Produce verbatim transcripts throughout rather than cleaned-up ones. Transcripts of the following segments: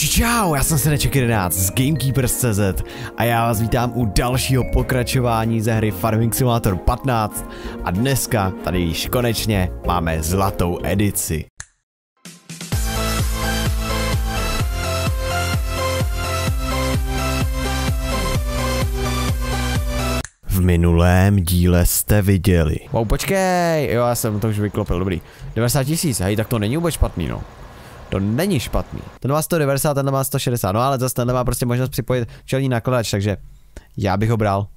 Čau, já jsem Seneček jedenáct z Gamekeepers tečka cé zet a já vás vítám u dalšího pokračování ze hry Farming Simulator patnáct a dneska tady již konečně máme zlatou edici. V minulém díle jste viděli. Wow, počkej, jo, já jsem to už vyklopil, dobrý. devadesát tisíc, hej, tak to není vůbec špatný, no. To není špatný. Ten má sto devadesát, ten má sto šedesát, no ale zase ten má prostě možnost připojit čelní nakladač, takže já bych ho bral.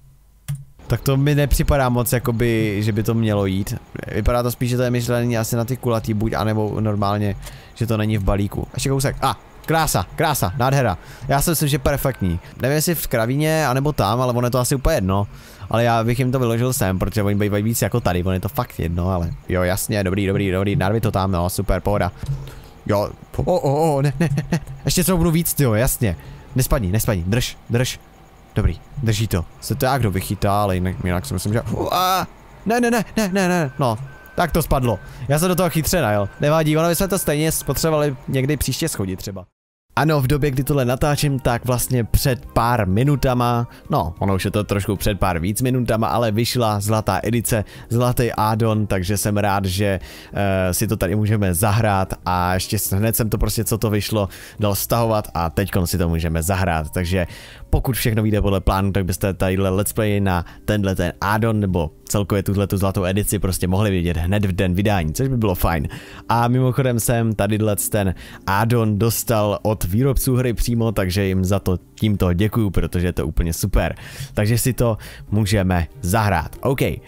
Tak to mi nepřipadá moc, jakoby, že by to mělo jít. Vypadá to spíš, že to je myšlení asi na ty kulatý buď, anebo normálně, že to není v balíku. Ještě kousek, a, ah, krása, krása, nádhera. Já si myslím, že perfektní. Nevím, jestli v kravíně, anebo tam, ale ono je to asi úplně jedno. Ale já bych jim to vyložil sem, protože oni bývají víc jako tady, ono je to fakt jedno, ale jo, jasně, dobrý, dobrý, dobrý, narvi to tam, no, super, pohoda. Jo, o, o, o, ne, ne, ne, ještě co budu víc, jo, jasně. Nespadni, nespadni, drž, drž. Dobrý, drží to. Se to jak kdo vychytá, ale jinak, jinak si myslím, že... Uá, ne, ne, ne, ne, ne, ne, no. Tak to spadlo. Já jsem do toho chytře najel. Nevadí, ono bychom to stejně spotřebovali někdy příště schodit třeba. Ano, v době, kdy tohle natáčím, tak vlastně před pár minutama, no, ono už je to trošku před pár víc minutama, ale vyšla zlatá edice, zlatý addon, takže jsem rád, že uh, si to tady můžeme zahrát a ještě hned jsem to prostě, co to vyšlo, dal stahovat a teďkon si to můžeme zahrát, takže pokud všechno vyjde podle plánu, tak byste tadyhle let's play na tenhle ten addon, nebo celkově tuhletu zlatou edici prostě mohli vidět hned v den vydání, což by bylo fajn. A mimochodem jsem tadyhle ten addon dostal od výrobců hry přímo, takže jim za to tímto děkuju, protože je to úplně super. Takže si to můžeme zahrát. OK, uh,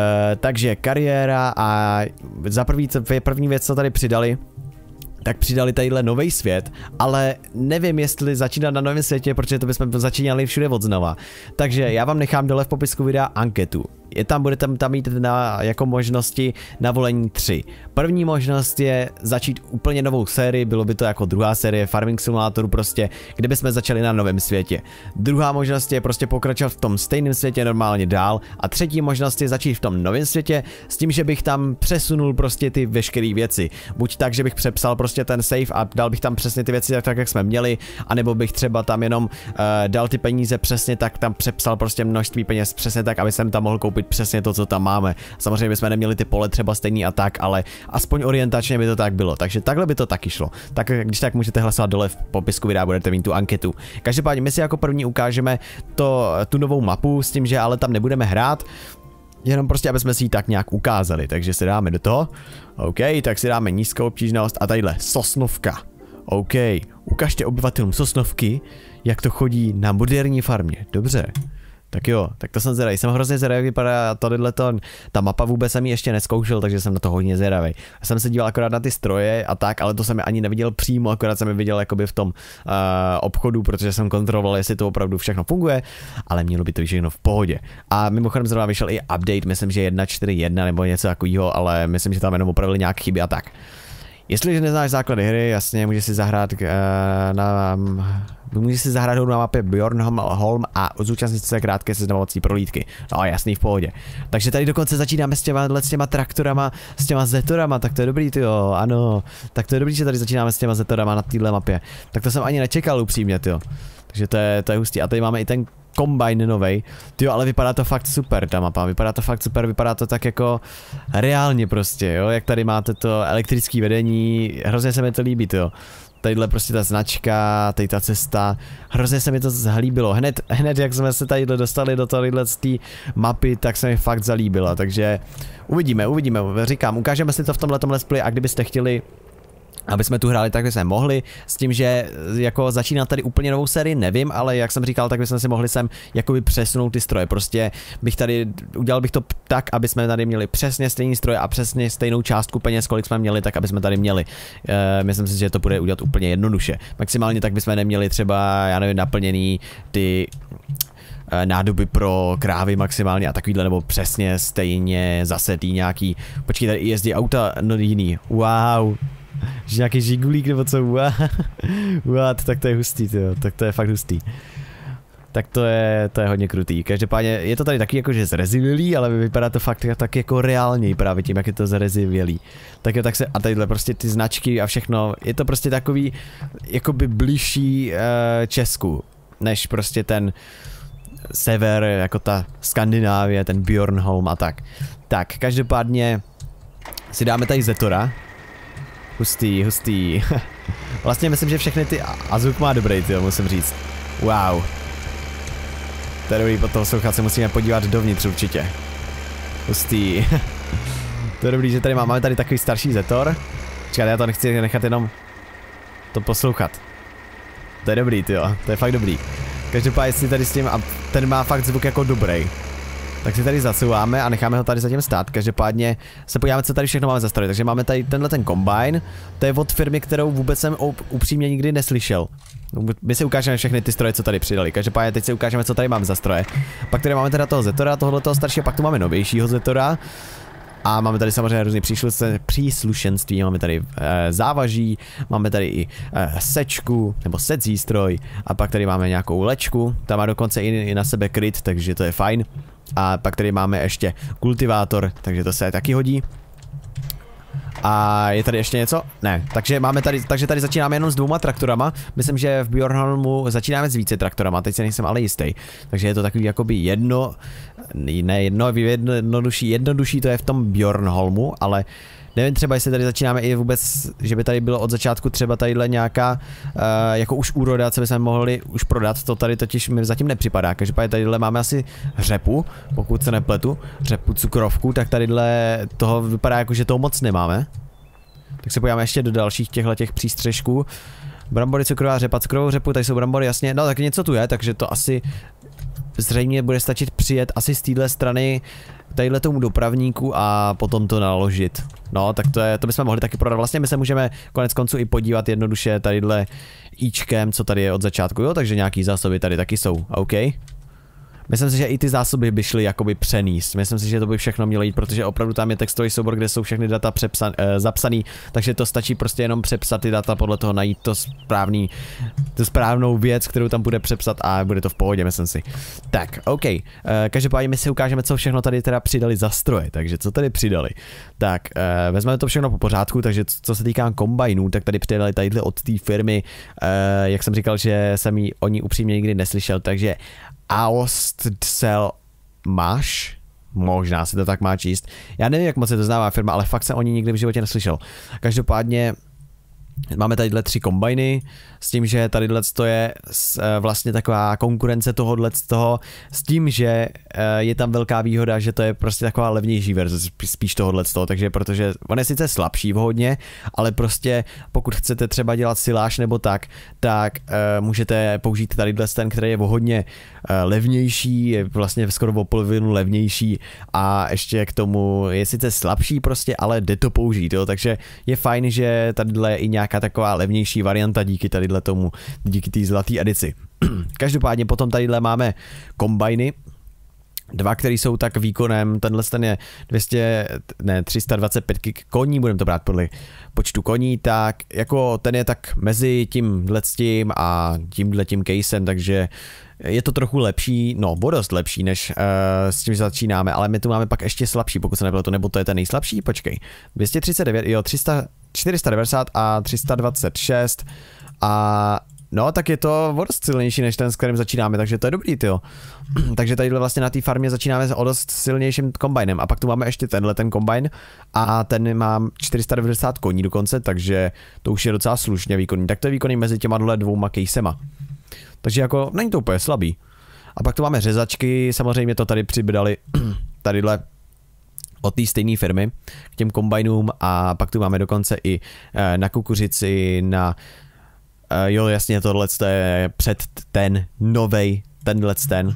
takže kariéra a za první, první věc, co tady přidali, tak přidali tadyhle nový svět, ale nevím, jestli začínat na novém světě, protože to bychom začínali všude od znova. Takže já vám nechám dole v popisku videa anketu. Je tam, budete tam mít na, jako možnosti na volení tři. První možnost je začít úplně novou sérii, bylo by to jako druhá série Farming Simulatoru prostě, kde bychom začali na novém světě. Druhá možnost je prostě pokračovat v tom stejném světě normálně dál a třetí možnost je začít v tom novém světě s tím, že bych tam přesunul prostě ty veškeré věci. Buď tak, že bych přepsal prostě ten save a dal bych tam přesně ty věci tak, jak jsme měli, anebo bych třeba tam jenom uh, dal ty peníze přesně tak, tam přepsal prostě množství peněz přesně tak, aby jsem tam mohl koupit přesně to, co tam máme. Samozřejmě bychom neměli ty pole třeba stejný a tak, ale aspoň orientačně by to tak bylo. Takže takhle by to taky šlo. Tak když tak můžete hlasovat dole v popisku videa, budete mít tu anketu. Každopádně my si jako první ukážeme to, tu novou mapu s tím, že ale tam nebudeme hrát. Jenom prostě, aby jsme si ji tak nějak ukázali. Takže si dáme do toho. OK, tak si dáme nízkou obtížnost a tadyhle Sosnovka. OK, ukažte obyvatelům Sosnovky, jak to chodí na moderní farmě. Dobře. Tak jo, tak to jsem zvědavý, jsem hrozně zvědavý, jak vypadá tohle to, ta mapa vůbec jsem ji ještě nezkoušel, takže jsem na to hodně zvědavý. Já jsem se díval akorát na ty stroje a tak, ale to jsem je ani neviděl přímo, akorát jsem je viděl jakoby v tom uh, obchodu, protože jsem kontroloval, jestli to opravdu všechno funguje, ale mělo by to všechno v pohodě. A mimochodem zrovna vyšel i update, myslím, že jedna čtyři jedna nebo něco takového, ale myslím, že tam jenom opravili nějaké chyby a tak. Jestliže neznáš základy hry, jasně, můžeš si zahrát uh, na... Můžeš si zahrát hru na mapě Bjornholm a zúčastnit se krátké seznamovací prohlídky. No jasný, v pohodě. Takže tady dokonce začínáme s těma, s těma traktorama, s těma zetorama, tak to je dobrý, tyjo, ano. Tak to je dobrý, že tady začínáme s těma zetorama na téhle mapě. Tak to jsem ani nečekal upřímně, tyjo. Takže to je, to je hustý. A tady máme i ten kombajn novej. Tyjo, ale vypadá to fakt super, ta mapa. Vypadá to fakt super, vypadá to tak jako reálně prostě, jo. Jak tady máte to elektrické vedení, hrozně se mi to líbí, tyjo. Tadyhle prostě ta značka, tady ta cesta, hrozně se mi to zalíbilo. Hned, hned jak jsme se tadyhle dostali do tadyhle z té mapy, tak se mi fakt zalíbila, takže uvidíme, uvidíme, říkám, ukážeme si to v tomhletom let's play a kdybyste chtěli, aby jsme tu hráli, tak bychom mohli, s tím, že jako začínat tady úplně novou sérii, nevím, ale jak jsem říkal, tak bychom si mohli sem jakoby přesunout ty stroje, prostě bych tady, udělal bych to tak, aby jsme tady měli přesně stejný stroje a přesně stejnou částku peněz, kolik jsme měli, tak aby jsme tady měli. E, myslím si, že to bude udělat úplně jednoduše. Maximálně tak bychom neměli třeba, já nevím, naplněný ty nádoby pro krávy maximálně a takovýhle, nebo přesně stejně zase tý nějaký, počkej, tady jezdí auta, no jiný, wow. Že nějaký žigulík nebo co, what, tak to je hustý, tyjo, tak to je fakt hustý. tak to je, to je hodně krutý. Každopádně je to tady taky jakože zrezivělý, ale vypadá to fakt tak jako reálněji právě tím, jak je to zrezivělý. Tak jo, tak se, a tadyhle prostě ty značky a všechno, je to prostě takový jakoby bližší uh, Česku, než prostě ten sever, jako ta Skandinávie, ten Bjornholm a tak. Tak, každopádně si dáme tady Zetora. Hustý, hustý. Vlastně myslím, že všechny ty... A zvuk má dobrý, tyjo, musím říct. Wow. To je dobrý, pod toho slouchat se musíme podívat dovnitř určitě. Hustý. To je dobrý, že tady máme tady takový starší Zetor. Čekajte, já to nechci nechat jenom to poslouchat. To je dobrý, tyjo, to je fakt dobrý. Každopádně si tady s tím, a ten má fakt zvuk jako dobrý. Tak si tady zasouváme a necháme ho tady zatím stát. Každopádně se podíváme, co tady všechno máme za stroje. Takže máme tady tenhle ten kombajn. To je od firmy, kterou vůbec jsem upřímně nikdy neslyšel. My si ukážeme všechny ty stroje, co tady přidali. Každopádně teď si ukážeme, co tady máme za stroje. Pak tady máme teda toho Zetora, tohoto staršího, pak tu máme novějšího Zetora. A máme tady samozřejmě různé příslušenství, máme tady e, závaží, máme tady i e, sečku, nebo secí stroj, a pak tady máme nějakou lečku, ta má dokonce i, i na sebe kryt, takže to je fajn. A pak tady máme ještě kultivátor, takže to se taky hodí. A je tady ještě něco? Ne, takže máme tady, takže tady začínáme jenom s dvouma traktorama. Myslím, že v Bjornholmu začínáme s více traktorama, teď se nejsem ale jistý. Takže je to takový jakoby jedno, ne jedno, jednodušší, jednodušší to je v tom Bjornholmu, ale nevím třeba, jestli tady začínáme i vůbec, že by tady bylo od začátku třeba tadyhle nějaká uh, jako už úroda, co bychom mohli už prodat, to tady totiž mi zatím nepřipadá. Každopádně tadyhle máme asi řepu, pokud se nepletu, řepu, cukrovku, tak tadyhle toho vypadá jako, že toho moc nemáme. Tak se podíváme ještě do dalších těchto těch přístřežků. Brambory, cukrová řepa, cukrovou řepu, tady jsou brambory, jasně, no tak něco tu je, takže to asi zřejmě bude stačit přijet asi z téhle strany tadyhle tomu dopravníku a potom to naložit. No, tak to je, to bychom mohli taky prodat. Vlastně my se můžeme konec konců i podívat jednoduše tadyhle íčkem, co tady je od začátku, jo, takže nějaký zásoby tady taky jsou, OK. Myslím si, že i ty zásoby by šly jakoby přenést. Myslím si, že to by všechno mělo jít, protože opravdu tam je textový soubor, kde jsou všechny data přepsan, eh, zapsaný, takže to stačí prostě jenom přepsat ty data, podle toho najít to správný, tu správnou věc, kterou tam bude přepsat a bude to v pohodě, myslím si. Tak, OK. Eh, každopádně my si ukážeme, co všechno tady teda přidali za stroje, takže co tady přidali. Tak, eh, vezmeme to všechno po pořádku, takže co se týká kombajnů, tak tady přidali tadyhle od té firmy, eh, jak jsem říkal, že jsem ji o ní upřímně nikdy neslyšel, takže Aostcel máš? Možná se to tak má číst. Já nevím, jak moc se to známá firma, ale fakt jsem o ní nikdy v životě neslyšel. Každopádně máme tadyhle tři kombajny, s tím, že tadyhle to je vlastně taková konkurence tohohle z toho, s tím, že je tam velká výhoda, že to je prostě taková levnější verze spíš tohohle z toho, takže protože on je sice slabší vhodně, ale prostě pokud chcete třeba dělat siláž nebo tak, tak uh, můžete použít tadyhle ten, který je hodně uh, levnější, je vlastně skoro o polovinu levnější a ještě k tomu je sice slabší prostě, ale jde to použít, jo, takže je fajn, že tadyhle je i nějaká taková levnější varianta díky tady tomu, díky té zlaté edici. Každopádně potom tadyhle máme kombajny, dva, které jsou tak výkonem, tenhle ten je dvě stě, ne, tři sta dvacet pět koní, budeme to brát podle počtu koní, tak jako ten je tak mezi tímhletím a tímhletím casem, takže je to trochu lepší, no o dost lepší, než uh, s tím začínáme, ale my tu máme pak ještě slabší, pokud se nebylo to, nebo to je ten nejslabší, počkej, dvě stě třicet devět, jo, tři sta, čtyři sta devadesát a tři sta dvacet šest a no, tak je to o dost silnější než ten, s kterým začínáme, takže to je dobrý, tyjo. Takže tadyhle vlastně na té farmě začínáme s o dost silnějším kombajnem a pak tu máme ještě tenhle ten kombajn a ten má čtyři sta devadesát koní dokonce, takže to už je docela slušně výkonný. Tak to je výkonný mezi těma dvouma casema. Takže jako není to úplně slabý. A pak tu máme řezačky, samozřejmě to tady přibydali tadyhle od té stejné firmy k těm kombajnům a pak tu máme dokonce i na kukuřici, na Uh, jo, jasně, tohle je před ten novej, tenhle ten,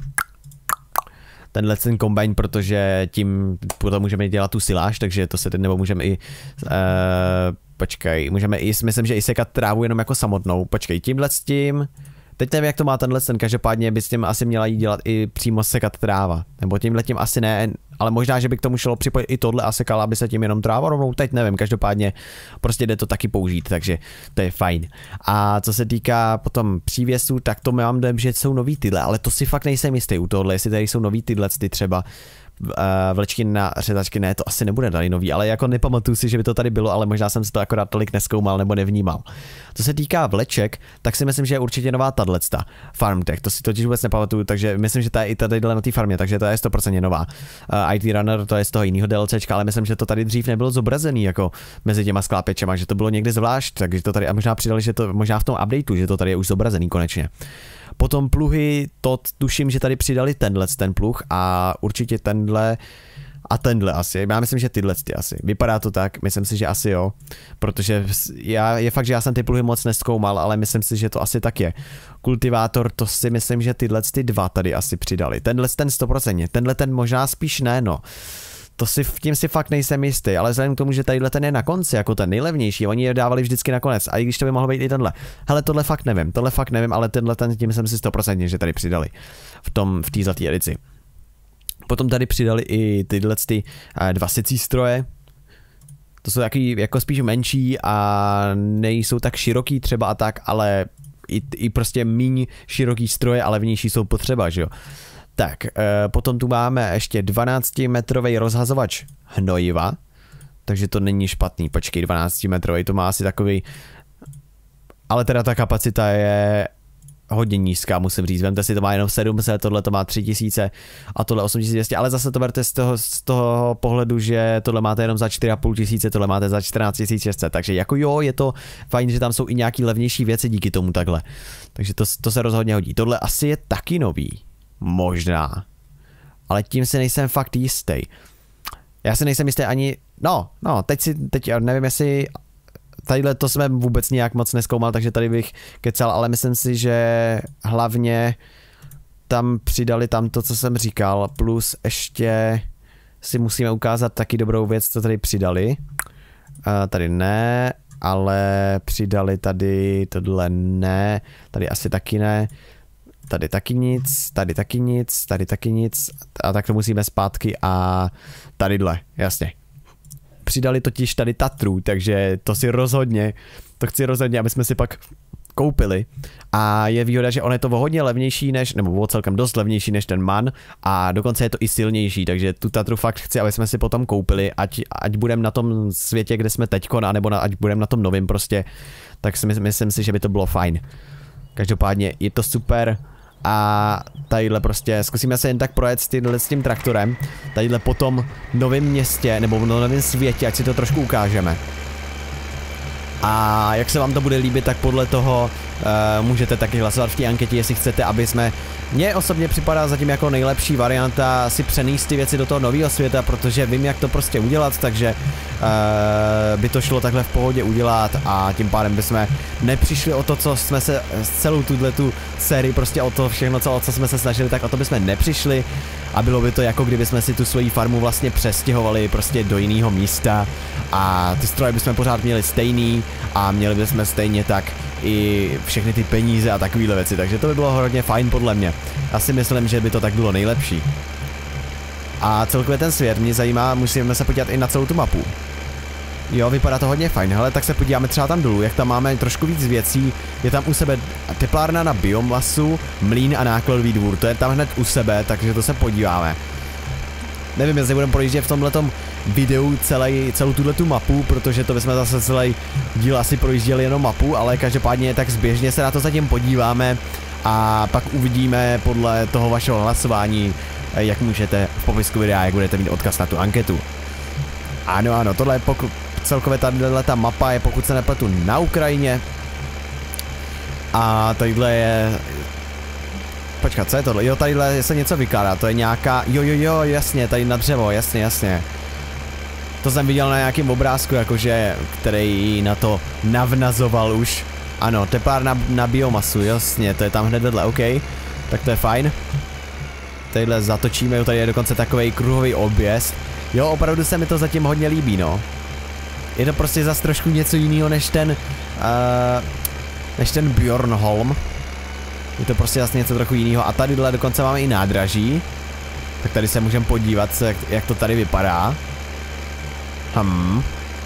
tenhle ten kombajn, protože tím potom můžeme dělat tu siláž, takže to se teď nebo můžeme i, uh, počkej, můžeme i, myslím, že i sekat trávu jenom jako samotnou, počkej, tímhle s tím, teď nevím, jak to má tenhle ten, každopádně by s tím asi měla jít dělat i přímo sekat tráva, nebo tímhle tím asi ne, ale možná, že by k tomu šlo připojit i tohle a sekala by se tím jenom tráva rovnou, teď nevím, každopádně prostě jde to taky použít, takže to je fajn. A co se týká potom přívěsů, tak to mám dojem, že jsou nový tyhle, ale to si fakt nejsem jistý u tohle, jestli tady jsou nový tyhle ty třeba. Uh, vlečky na řezačky, ne, to asi nebude tady nový, ale jako nepamatuju si, že by to tady bylo, ale možná jsem si to akorát tolik neskoumal nebo nevnímal. Co se týká vleček, tak si myslím, že je určitě nová tato Farmtech, to si totiž vůbec nepamatuju, takže myslím, že ta je i tady na té farmě, takže to je sto procent nová. Uh, I T Runner, to je z toho jiného DLCčka, ale myslím, že to tady dřív nebylo zobrazený jako mezi těma sklápěčema, že to bylo někdy zvlášť, takže to tady a možná přidali, že to možná v tom updateu, že to tady je už zobrazený konečně. Potom pluhy, to tuším, že tady přidali tenhle ten pluh a určitě tenhle a tenhle asi. Já myslím, že tyhle ty asi. Vypadá to tak, myslím si, že asi jo, protože já, je fakt, že já jsem ty pluhy moc nezkoumal, ale myslím si, že to asi tak je. Kultivátor, to si myslím, že tyhle ty dva tady asi přidali. Tenhle ten sto procent, tenhle ten možná spíš ne, no. To si v tím si fakt nejsem jistý, ale vzhledem k tomu, že tadyhle ten je na konci, jako ten nejlevnější, oni je dávali vždycky na konec, a i když to by mohlo být i tenhle. Hele, tohle fakt nevím, tohle fakt nevím, ale tenhle ten tím jsem si sto procent, že tady přidali v tom, v té zlaté edici. Potom tady přidali i tyhle ty dva secí stroje. To jsou taky jako spíš menší a nejsou tak široký třeba a tak, ale i, i prostě míň široký stroje, ale vnější jsou potřeba, že jo. Tak, e, potom tu máme ještě dvanáctimetrový rozhazovač hnojiva, takže to není špatný, počkej, dvanáctimetrový, to má asi takový, ale teda ta kapacita je hodně nízká, musím říct, vemte si, to má jenom sedm set, tohle to má tři tisíce a tohle osm tisíc dvě stě, ale zase to berte z toho, z toho pohledu, že tohle máte jenom za čtyři a půl tisíce, tohle máte za čtrnáct tisíc šest set, takže jako jo, je to fajn, že tam jsou i nějaký levnější věci díky tomu takhle, takže to, to se rozhodně hodí, tohle asi je taky nový. Možná. Ale tím si nejsem fakt jistý. Já si nejsem jistý ani... No, no, teď si, teď nevím jestli... Tadyhle to jsme vůbec nějak moc nezkoumal, takže tady bych kecal, ale myslím si, že hlavně tam přidali tam to, co jsem říkal, plus ještě si musíme ukázat taky dobrou věc, co tady přidali. Uh, tady ne, ale přidali tady tohle ne, tady asi taky ne. Tady taky nic, tady taky nic, tady taky nic a tak to musíme zpátky a tadyhle, jasně. Přidali totiž tady Tatru, takže to si rozhodně, to chci rozhodně, aby jsme si pak koupili a je výhoda, že on je to hodně levnější než, nebo o celkem dost levnější než ten Man a dokonce je to i silnější, takže tu Tatru fakt chci, aby jsme si potom koupili, ať, ať budeme na tom světě, kde jsme teďkon, anebo na, ať budeme na tom novým prostě, tak si myslím si, že by to bylo fajn. Každopádně je to super. A tadyhle prostě zkusíme se jen tak projet s, týhle, s tím traktorem. Tadyhle po tom novém městě, nebo v novém světě, ať si to trošku ukážeme. A jak se vám to bude líbit, tak podle toho uh, můžete taky hlasovat v té anketě, jestli chcete, aby jsme... Mně osobně připadá zatím jako nejlepší varianta si přenést ty věci do toho nového světa, protože vím, jak to prostě udělat, takže uh, by to šlo takhle v pohodě udělat a tím pádem bychom nepřišli o to, co jsme se s celou tuto sérii, prostě o to všechno, co, o co jsme se snažili, tak o to bychom nepřišli a bylo by to jako kdyby jsme si tu svoji farmu vlastně přestěhovali prostě do jiného místa a ty stroje bychom pořád měli stejný a měli bychom stejně tak i všechny ty peníze a takovéhle věci, takže to by bylo hodně fajn podle mě. Já si myslím, že by to tak bylo nejlepší. A celkově ten svět mě zajímá, musíme se podívat i na celou tu mapu. Jo, vypadá to hodně fajn, hele, tak se podíváme třeba tam dolů, jak tam máme trošku víc věcí. Je tam u sebe teplárna na biomasu, mlýn a nákladový dvůr, to je tam hned u sebe, takže to se podíváme. Nevím, jestli budeme projíždět v tomhletom videu celý, celou tuhletu mapu, protože to bychom zase celý díl asi projížděli jenom mapu, ale každopádně tak zběžně se na to zatím podíváme a pak uvidíme podle toho vašeho hlasování, jak můžete v popisku videa, jak budete mít odkaz na tu anketu. Ano, ano, tohle je pokud celkově tato mapa je, pokud se nepletu, na Ukrajině. A tadyhle je... Počkat, co je tohle? Jo, tadyhle se něco vykládá, to je nějaká... Jo, jo, jo, jasně, tady na dřevo, jasně, jasně. To jsem viděl na nějakém obrázku, jakože, který na to navnazoval už. Ano, teplárna na, na biomasu, jasně, to je tam hned vedle, OK. Tak to je fajn. Tadyhle zatočíme, jo, tady je dokonce takovej kruhový objezd. Jo, opravdu se mi to zatím hodně líbí, no. Je to prostě zase trošku něco jiného než ten... Uh, než ten Bjornholm. Je to prostě zase něco trochu jiného. A tadyhle dokonce máme i nádraží. Tak tady se můžeme podívat, jak, jak to tady vypadá. Hm.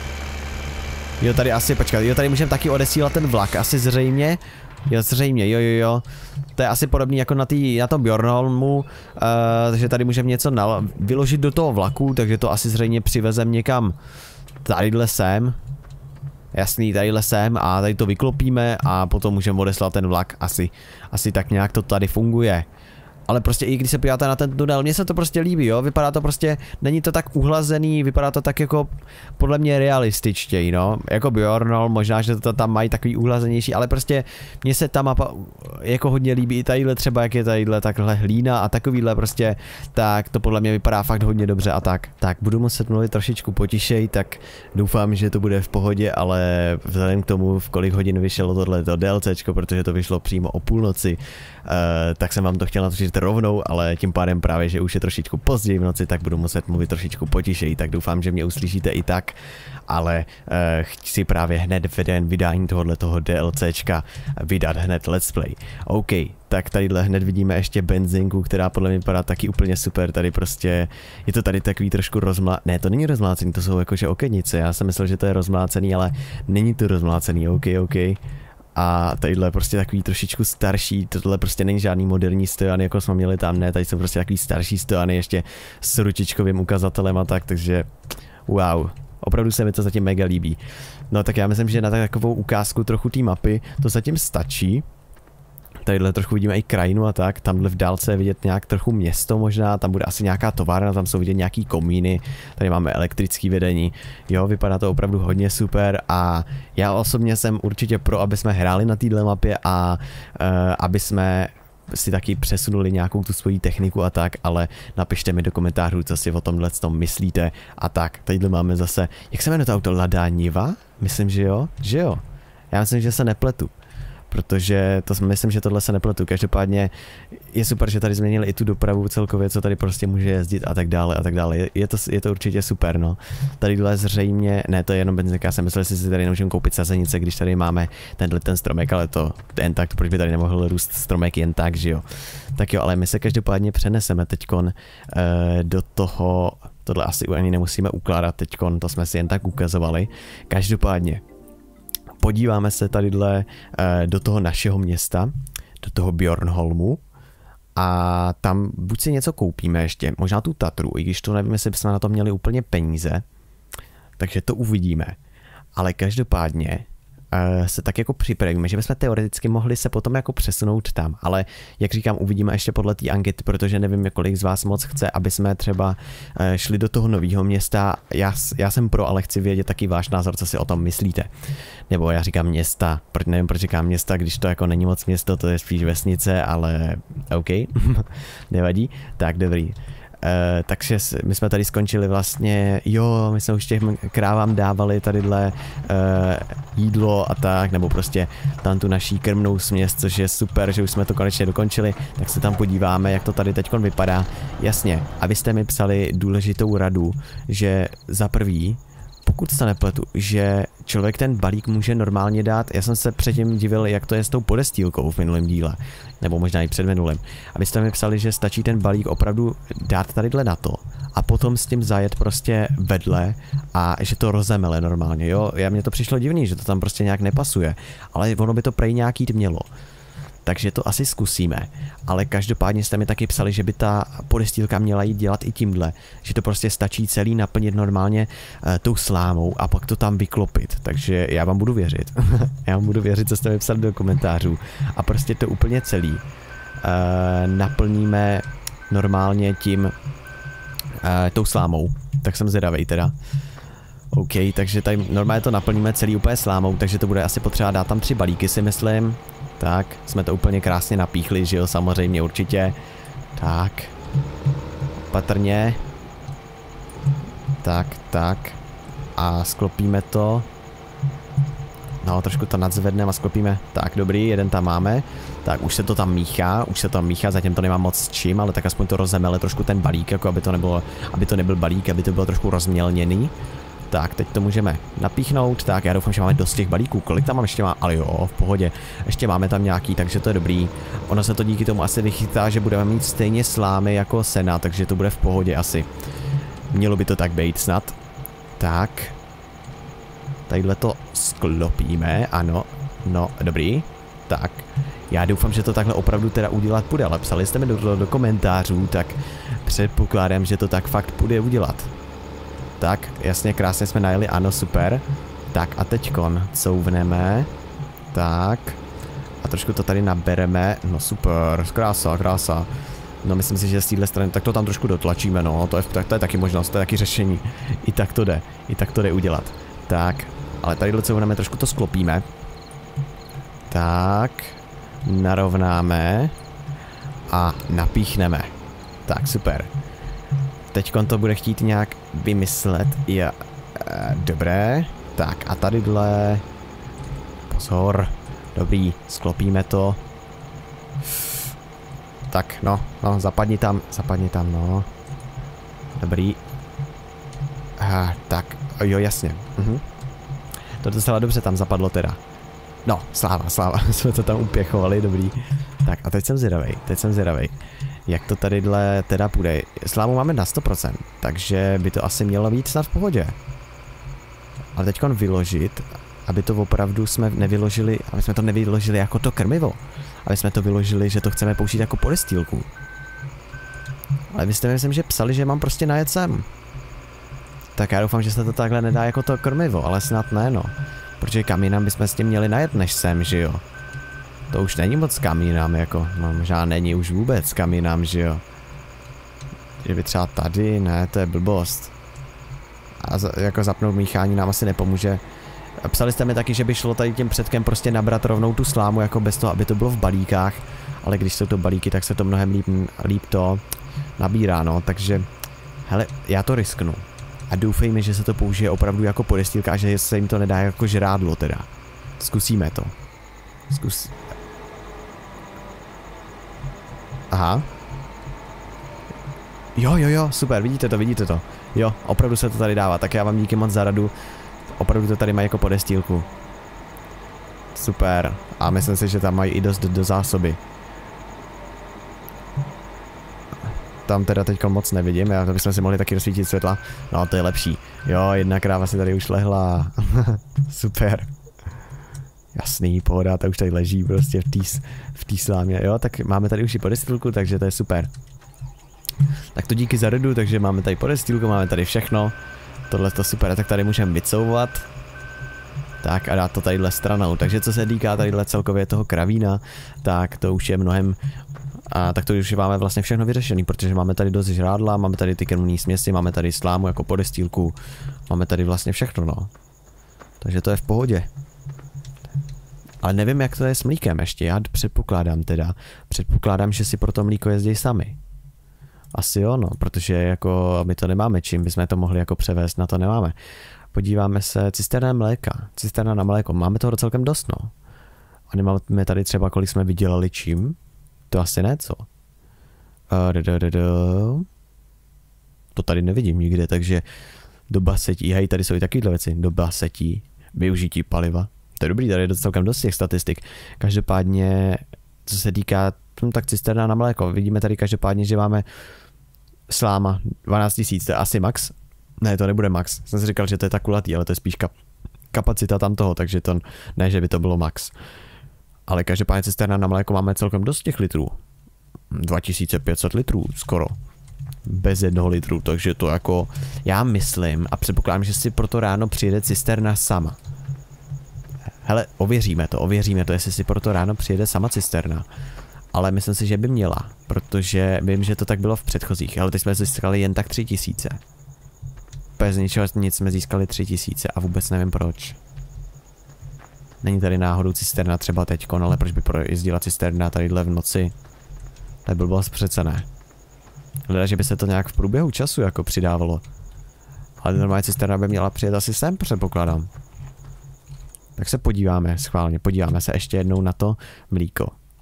Jo, tady asi, počkat, jo, tady můžeme taky odesílat ten vlak, asi zřejmě. Jo, zřejmě, jo, jo, jo. To je asi podobný jako na, tý, na tom Bjornholmu, uh, takže tady můžeme něco vyložit do toho vlaku, takže to asi zřejmě přivezem někam tadyhle sem. Jasný, tadyhle sem a tady to vyklopíme a potom můžeme odeslat ten vlak, asi, asi tak nějak to tady funguje. Ale prostě i když se podíváte na ten tunel, mně se to prostě líbí, jo, vypadá to prostě, není to tak uhlazený, vypadá to tak jako podle mě realističtěji, no, jako Bjornholm, možná, že to tam mají takový uhlazenější, ale prostě mně se ta mapa jako hodně líbí, i tadyhle třeba, jak je tadyhle takhle hlína a takovýhle prostě, tak to podle mě vypadá fakt hodně dobře a tak. Tak budu muset mluvit trošičku potišej, tak doufám, že to bude v pohodě, ale vzhledem k tomu, v kolik hodin vyšlo tohleto DLCčko, protože to vyšlo přímo o půlnoci, uh, tak jsem vám to chtěl natočit rovnou, ale tím pádem právě, že už je trošičku později v noci, tak budu muset mluvit trošičku potišeji, tak doufám, že mě uslyšíte i tak, ale uh, chci právě hned v den vydání tohoto DLCčka vydat hned let's play. OK, tak tadyhle hned vidíme ještě benzinku, která podle mě vypadá taky úplně super, tady prostě, je to tady takový trošku rozmlá... Ne, to není rozmlácený, to jsou jakože okednice, já jsem myslel, že to je rozmlácený, ale není to rozmlácený, OK, OK. A tadyhle prostě takový trošičku starší, tohle prostě není žádný moderní stojany, jako jsme měli tam, ne, tady jsou prostě takový starší stojany, ještě s ručičkovým ukazatelem a tak, takže wow, opravdu se mi to zatím mega líbí. No tak já myslím, že na takovou ukázku trochu té mapy to zatím stačí. Tadyhle trochu vidíme i krajinu a tak, tamhle v dálce je vidět nějak trochu město možná, tam bude asi nějaká továrna, tam jsou vidět nějaký komíny, tady máme elektrické vedení, jo, vypadá to opravdu hodně super a já osobně jsem určitě pro, aby jsme hráli na téhle mapě a uh, aby jsme si taky přesunuli nějakou tu svoji techniku a tak, ale napište mi do komentářů, co si o tomhle tom myslíte a tak. Tadyhle máme zase, jak se jmenuje to auto, Lada Niva? Myslím, že jo, že jo, já myslím, že se nepletu. Protože to myslím, že tohle se nepletu. Každopádně je super, že tady změnili i tu dopravu celkově, co tady prostě může jezdit a tak dále a tak dále. Je, je, to, je to určitě super, no. Tadyhle zřejmě, ne, to je jenom benzinka, já jsem myslel, že si tady nemůžeme koupit sazenice, když tady máme tenhle ten stromek, ale to jen tak, proč by tady nemohl růst stromek jen tak, že jo. Tak jo, ale my se každopádně přeneseme teďkon eh, do toho, tohle asi ani nemusíme ukládat teďkon, to jsme si jen tak ukazovali. Každopádně podíváme se tadyhle uh, do toho našeho města, do toho Bjornholmu a tam buď si něco koupíme ještě, možná tu Tatru, i když to nevím, jestli bychom na to měli úplně peníze, takže to uvidíme. Ale každopádně uh, se tak jako připravíme, že bychom teoreticky mohli se potom jako přesunout tam, ale jak říkám, uvidíme ještě podle té ankety, protože nevím, kolik z vás moc chce, aby jsme třeba uh, šli do toho nového města. Já, já jsem pro, ale chci vědět taky váš názor, co si o tom myslíte. Nebo já říkám města, proč nevím, proč říkám města, když to jako není moc město, to je spíš vesnice, ale OK, nevadí, tak dobrý. Uh, takže my jsme tady skončili vlastně, jo, my jsme už těm krávám dávali tadyhle uh, jídlo a tak, nebo prostě tam tu naší krmnou směs, což je super, že už jsme to konečně dokončili, tak se tam podíváme, jak to tady teďkon vypadá. Jasně, abyste mi psali důležitou radu, že za prvý, pokud se nepletu, že člověk ten balík může normálně dát, já jsem se předtím divil, jak to je s tou podestýlkou v minulém díle, nebo možná i před minulým, abyste mi psali, že stačí ten balík opravdu dát tadyhle na to a potom s tím zajet prostě vedle a že to rozemele normálně, jo, já mně to přišlo divný, že to tam prostě nějak nepasuje, ale ono by to prej nějaký mělo. Takže to asi zkusíme, ale každopádně jste mi taky psali, že by ta podestýlka měla jít dělat i tímhle, že to prostě stačí celý naplnit normálně uh, tou slámou a pak to tam vyklopit, takže já vám budu věřit, já vám budu věřit, co jste mi psali do komentářů a prostě to úplně celý uh, naplníme normálně tím, uh, tou slámou, tak jsem zvědavej teda. OK, takže tady normálně to naplníme celý úplně slámou, takže to bude asi potřeba dát tam tři balíky, si myslím. Tak, jsme to úplně krásně napíchli, že jo, samozřejmě, určitě. Tak. Patrně. Tak, tak. A sklopíme to. No, trošku to nadzvedneme a sklopíme. Tak, dobrý, jeden tam máme. Tak, už se to tam míchá, už se to tam míchá, zatím to nemám moc s čím, ale tak aspoň to rozemele trošku ten balík, jako aby to nebylo, aby to nebyl balík, aby to bylo trošku rozmělněný. Tak, teď to můžeme napíchnout, tak já doufám, že máme dost těch balíků, kolik tam mám ještě má, ale jo, v pohodě, ještě máme tam nějaký, takže to je dobrý. Ono se to díky tomu asi vychytá, že budeme mít stejně slámy jako sena, takže to bude v pohodě asi. Mělo by to tak být snad. Tak. Tadyhle to sklopíme, ano, no, dobrý. Tak, já doufám, že to takhle opravdu teda udělat půjde, ale psali jste mi do, do komentářů, tak předpokládám, že to tak fakt půjde udělat. Tak, jasně, krásně jsme najeli, ano, super. Tak a teďkon couvneme. Tak. A trošku to tady nabereme, no super, krása, krása. No myslím si, že z téhle strany, tak to tam trošku dotlačíme, no, to je, tak, to je taky možnost, to je taky řešení. I tak to jde, i tak to jde udělat. Tak, ale tadyhle couvneme, trošku to sklopíme. Tak, narovnáme a napíchneme. Tak, super. Teďkon to bude chtít nějak vymyslet. Je, e, dobré. Tak a tadyhle. Pozor. Dobrý, sklopíme to. Tak, no, no, zapadni tam, zapadni tam, no. Dobrý. A, tak, jo, jasně. Mhm. To docela dobře tam zapadlo teda. No, sláva, sláva, jsme to tam upěchovali, dobrý. Tak a teď jsem zvědavej, teď jsem zvědavej. Jak to tadyhle teda půjde. Slávu máme na sto procent, takže by to asi mělo být snad v pohodě. Ale teďkon vyložit, aby to opravdu jsme nevyložili, aby jsme to nevyložili jako to krmivo. Aby jsme to vyložili, že to chceme použít jako podestýlku. Ale vy jste myslím, že psali, že mám prostě najet sem. Tak já doufám, že se to takhle nedá jako to krmivo, ale snad ne, no. Protože kamínám bychom s tím měli najet než sem, že jo. To už není moc kamínám, jako, no možná není už vůbec kamínám, že jo. Že by třeba tady, ne, to je blbost. A za, jako zapnout míchání nám asi nepomůže. Psali jste mi taky, že by šlo tady tím předkem prostě nabrat rovnou tu slámu, jako bez toho, aby to bylo v balíkách. Ale když jsou to balíky, tak se to mnohem líp, líp to nabírá, no, takže, hele, já to risknu. A doufejme, že se to použije opravdu jako podestýlka a že se jim to nedá jako žrádlo teda. Zkusíme to. Zkus... Aha. Jo, jo, jo, super, vidíte to, vidíte to. Jo, opravdu se to tady dává, tak já vám díky moc za radu. Opravdu to tady mají jako podestýlku. Super. A myslím si, že tam mají i dost do, do zásoby. Tam teda teďka moc nevidím, já to bychom si mohli taky rozsvítit světla. No, to je lepší. Jo, jedna kráva si tady už lehla. Super. Jasný, pohoda, ta už tady leží prostě v té v té slámě. Jo, tak máme tady už i podestýlku, takže to je super. Tak to díky za radu, takže máme tady podestýlku, máme tady všechno. Tohle to super, tak tady můžeme vycouvat. Tak a dát to tadyhle stranou. Takže co se týká tadyhle celkově toho kravína, tak to už je mnohem... A tak to už máme vlastně všechno vyřešený, protože máme tady dost žrádla, máme tady ty krmní směsi, máme tady slámu jako podestýlku, máme tady vlastně všechno, no. Takže to je v pohodě. Ale nevím, jak to je s mlíkem ještě, já předpokládám teda, předpokládám, že si pro to mlíko jezdí sami. Asi jo, no, protože jako my to nemáme, čím bychom to mohli jako převést, na to nemáme. Podíváme se, cisterna mléka, cisterna na mléko, máme toho celkem dost, no. A nemáme tady třeba, kolik jsme vydělali čím? To asi ne, co? Uh, to tady nevidím nikde, takže doba setí, hej, tady jsou i takovýhle věci, doba setí, využití paliva. To je dobrý, tady je celkem dost těch statistik. Každopádně, co se týká, no, tak cisterna na mléko, vidíme tady každopádně, že máme sláma dvanáct tisíc, to je asi max. Ne, to nebude max, jsem si říkal, že to je tak kulatý, ale to je spíš kap kapacita tam toho, takže to ne, že by to bylo max. Ale každopádně cisterna na mléko máme celkem dost těch litrů. dva tisíce pět set litrů skoro. Bez jednoho litru, takže to jako, já myslím a předpokládám, že si proto ráno přijede cisterna sama. Hele, ověříme to, ověříme to, jestli si proto ráno přijede sama cisterna. Ale myslím si, že by měla, protože vím, že to tak bylo v předchozích, ale teď jsme získali jen tak tři tisíce. Bez ničeho nic jsme získali tři tisíce a vůbec nevím proč. Není tady náhodou cisterna třeba teďkon, ale proč by projezdila cisterna tadyhle v noci? To je blbost, přece ne. Hleda, že by se to nějak v průběhu času jako přidávalo. Ale normálně cisterna by měla přijet asi sem, předpokládám. Tak se podíváme, schválně, podíváme se ještě jednou na to mlíko.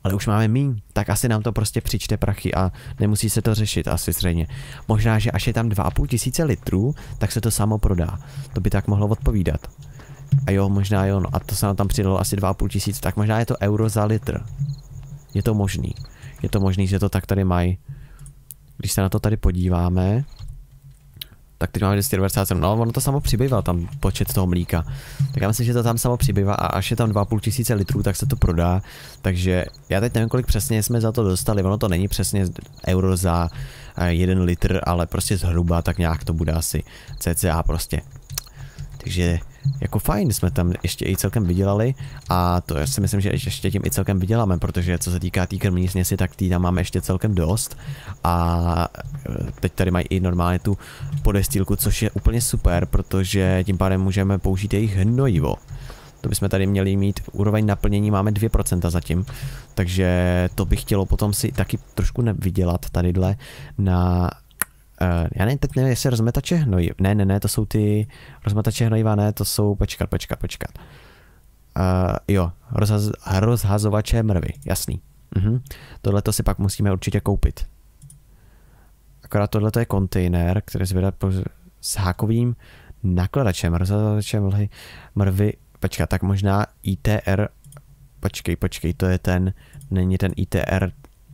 ale už máme míň, tak asi nám to prostě přičte prachy a nemusí se to řešit asi zřejmě. Možná, že až je tam dva a půl tisíce litrů, tak se to samo prodá. To by tak mohlo odpovídat. A jo, možná jo, no a to se nám tam přidalo asi dva a půl tisíce, tak možná je to euro za litr. Je to možný. Je to možný, že to tak tady mají. Když se na to tady podíváme, tak teď máme dvě stě devadesát sedm, no ono to samo přibývá tam počet toho mlíka. Tak já myslím, že to tam samo přibývá a až je tam dva a půl tisíce litrů, tak se to prodá. Takže já teď nevím, kolik přesně jsme za to dostali, ono to není přesně euro za jeden litr, ale prostě zhruba tak nějak to bude asi cca prostě. Takže jako fajn, jsme tam ještě i celkem vydělali a to já si myslím, že ještě tím i celkem vyděláme, protože co se týká té krmní směsi, tak tý tam máme ještě celkem dost a teď tady mají i normálně tu podestýlku, což je úplně super, protože tím pádem můžeme použít jejich hnojivo. To bychom tady měli mít úroveň naplnění, máme dvě procenta zatím, takže to bych chtělo potom si taky trošku vydělat tadyhle na... Uh, já nevím, teď nevím, jestli rozmetače hnojiv. Ne, ne, ne, to jsou ty rozmetače hnojiva, ne, to jsou, počkat, počkat, počkat. Uh, jo, rozhaz, rozhazovače mrvy, jasný. Uh-huh. Tohle to si pak musíme určitě koupit. Akorát tohle je kontejner, který zvedá s hákovým nakladačem, rozhazovačem mrvy, mrvy, počkat, tak možná I T R, počkej, počkej, to je ten, není ten I T R,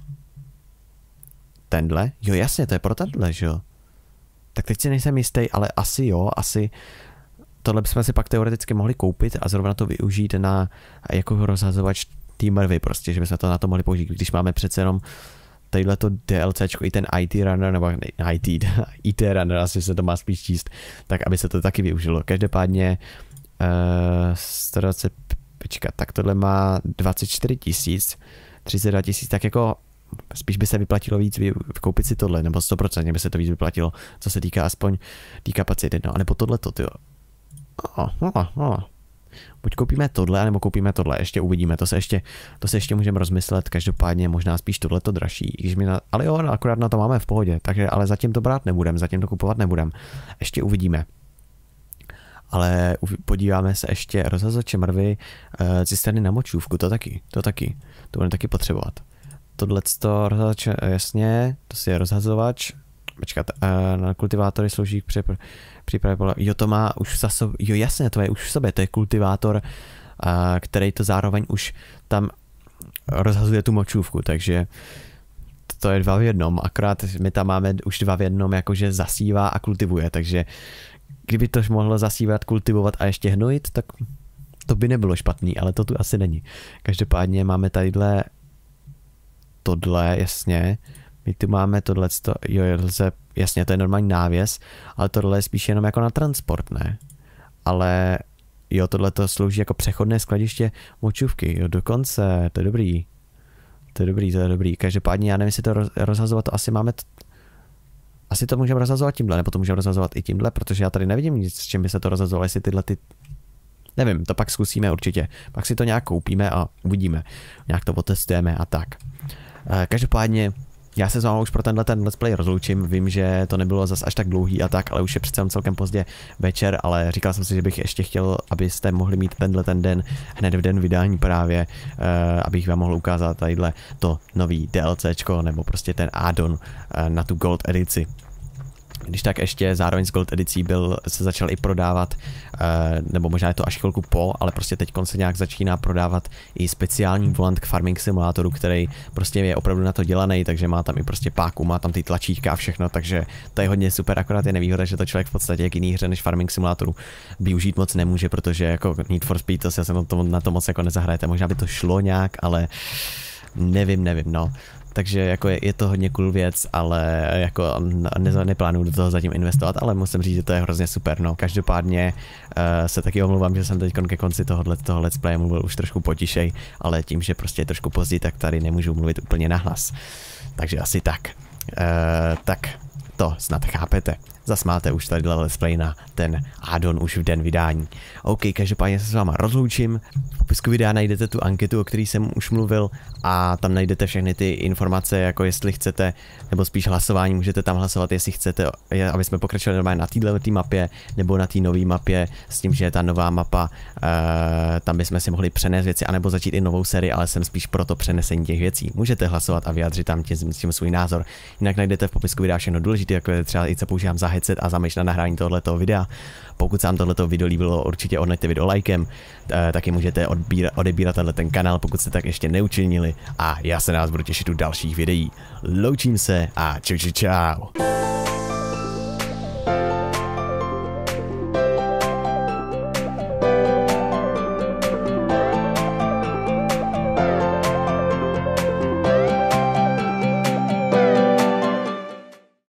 tenhle? Jo, jasně, to je pro tenhle, že jo? Tak teď si nejsem jistý, ale asi jo, asi tohle bychom si pak teoreticky mohli koupit a zrovna to využít na jako rozhazovač té mrvy prostě, že bychom to na to mohli použít, když máme přece jenom tadyhleto DLCčko, i ten I T runner, nebo I T, I T runner, asi se to má spíš číst, tak aby se to taky využilo. Každopádně uh, sto dvacet, počkat, tak tohle má dvacet čtyři tisíc, třicet dva tisíc, tak jako spíš by se vyplatilo víc koupit si tohle, nebo sto procent by se to víc vyplatilo, co se týká aspoň té kapacity, no, nebo tohleto, tyjo. Oh, oh, oh. Buď koupíme tohle, nebo koupíme tohle, ještě uvidíme, to se ještě, to se ještě můžeme rozmyslet, každopádně možná spíš tohleto dražší, když mi na, ale jo, akorát na to máme v pohodě, takže ale zatím to brát nebudem, zatím to kupovat nebudem, ještě uvidíme. Ale podíváme se ještě rozhazovače mrvy, uh, cisterny na močůvku, to taky, to taky, to budeme taky potřebovat. Tohleto rozhazovač, jasně, to je rozhazovač, počkat, uh, na kultivátory slouží při přípravě pole, jo to má už za sobě, jo jasně, to je už v sobě, to je kultivátor, uh, který to zároveň už tam rozhazuje tu močůvku, takže to je dva v jednom, akorát my tam máme už dva v jednom, jakože zasívá a kultivuje, takže kdyby to mohlo zasívat, kultivovat a ještě hnojit, tak to by nebylo špatný, ale to tu asi není. Každopádně máme tadyhle tohle, jasně, my tu máme tohle, jo, lze, jasně, to je normální návěs, ale tohle je spíš jenom jako na transport, ne? Ale jo, tohle to slouží jako přechodné skladiště močůvky, jo, dokonce, to je dobrý, to je dobrý, to je dobrý, každopádně já nevím, jestli to roz, rozhazovat, to asi máme, t... asi to můžeme rozhazovat tímhle, nebo to můžeme rozhazovat i tímhle, protože já tady nevidím nic, s čím by se to rozhazovalo, jestli tyhle ty, nevím, to pak zkusíme určitě, pak si to nějak koupíme a uvidíme, nějak to otestujeme a tak. Každopádně já se s vámi už pro tenhle ten let's play rozloučím, vím, že to nebylo zas až tak dlouhý a tak, ale už je přece celkem pozdě večer, ale říkal jsem si, že bych ještě chtěl, abyste mohli mít tenhle ten den, hned v den vydání právě, uh, abych vám mohl ukázat tadyhle to nový DLCčko, nebo prostě ten add-on uh, na tu Gold edici. Když tak ještě zároveň s Gold edicí byl, se začal i prodávat, nebo možná je to až chvilku po, ale prostě teď se nějak začíná prodávat i speciální volant k Farming Simulatoru, který prostě je opravdu na to dělaný, takže má tam i prostě páku, má tam ty tlačítka a všechno, takže to je hodně super, akorát je nevýhoda, že to člověk v podstatě jak jiný hře než Farming Simulatoru využít moc nemůže, protože jako Need for Speed, to se na to moc jako nezahrajete, možná by to šlo nějak, ale nevím, nevím, no. Takže jako je, je to hodně cool věc, ale jako ne, neplánuju do toho zatím investovat, ale musím říct, že to je hrozně super, no. Každopádně uh, se taky omlouvám, že jsem teď ke konci tohohle, toho let's play mluvil už trošku potišej, ale tím, že prostě je trošku pozdě, tak tady nemůžu mluvit úplně nahlas. Takže asi tak. Uh, tak to snad chápete. zas máte už tady let's play na ten addon už v den vydání. OK, každopádně se s váma rozloučím. V popisku videa najdete tu anketu, o který jsem už mluvil, a tam najdete všechny ty informace, jako jestli chcete, nebo spíš hlasování, můžete tam hlasovat, jestli chcete, aby jsme pokračovali normálně na této mapě, nebo na té nové mapě, s tím, že je ta nová mapa, uh, tam bychom si mohli přenést věci, anebo začít i novou sérii, ale jsem spíš pro to přenesení těch věcí. Můžete hlasovat a vyjádřit tam tím, tím svůj názor. Jinak najdete v popisku videa všechno důležité, jako je třeba i co používám za headset a za myš na nahrání tohoto videa. Pokud se vám tohleto video líbilo, určitě odneďte video lajkem, taky můžete odbírat, odebírat tenhle ten kanál, pokud jste tak ještě neučinili, a já se na vás budu těšit u dalších videí. Loučím se a čau čau čau.